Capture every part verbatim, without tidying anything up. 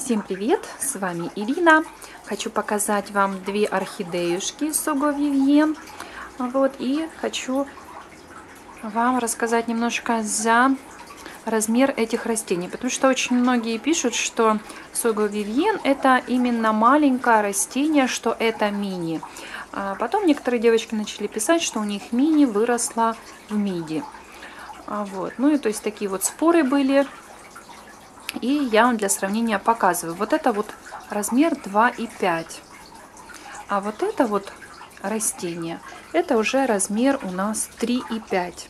Всем привет! С вами Ирина. Хочу показать вам две орхидеюшки Сого Вивьен. Вот, и хочу вам рассказать немножко за размер этих растений, потому что очень многие пишут, что Сого Вивьен это именно маленькое растение, что это мини. А потом некоторые девочки начали писать, что у них мини выросло в миди. Вот. Ну и то есть такие вот споры были. И я вам для сравнения показываю. Вот это вот размер два и пять. А вот это вот растение, это уже размер у нас три и пять.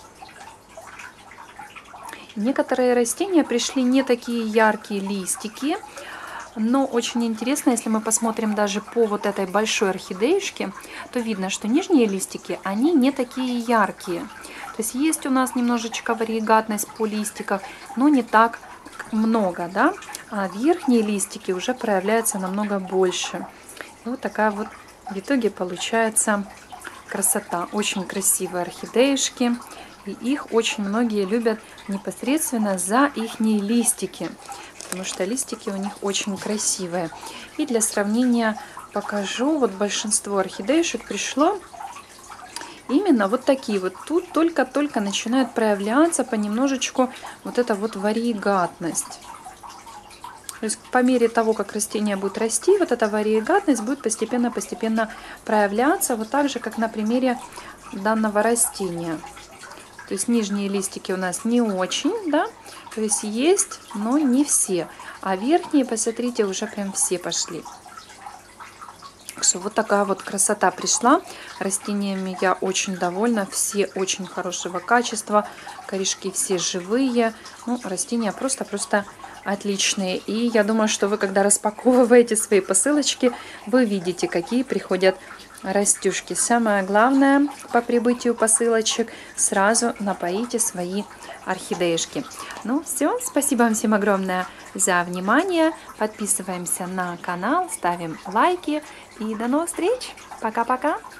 Некоторые растения пришли не такие яркие листики. Но очень интересно, если мы посмотрим даже по вот этой большой орхидеюшке, то видно, что нижние листики, они не такие яркие. То есть есть у нас немножечко вариегатность по листиках, но не так много, да, а верхние листики уже проявляются намного больше. И вот такая вот в итоге получается красота. Очень красивые орхидеюшки, и их очень многие любят непосредственно за их листики, потому что листики у них очень красивые. И для сравнения покажу, вот большинство орхидеюшек пришло именно вот такие вот. Тут только-только начинает проявляться понемножечку вот эта вот вариегатность. То есть по мере того, как растение будет расти, вот эта вариегатность будет постепенно-постепенно проявляться, вот так же, как на примере данного растения. То есть нижние листики у нас не очень, да, то есть есть, но не все. А верхние, посмотрите, уже прям все пошли. Так что вот такая вот красота пришла. Растениями я очень довольна. Все очень хорошего качества. Корешки все живые. Ну, растения просто-просто отличные. И я думаю, что вы, когда распаковываете свои посылочки, вы видите, какие приходят растюшки. Самое главное по прибытию посылочек сразу напоите свои орхидеюшки. Ну все, спасибо вам всем огромное за внимание. Подписываемся на канал, ставим лайки и до новых встреч. Пока-пока.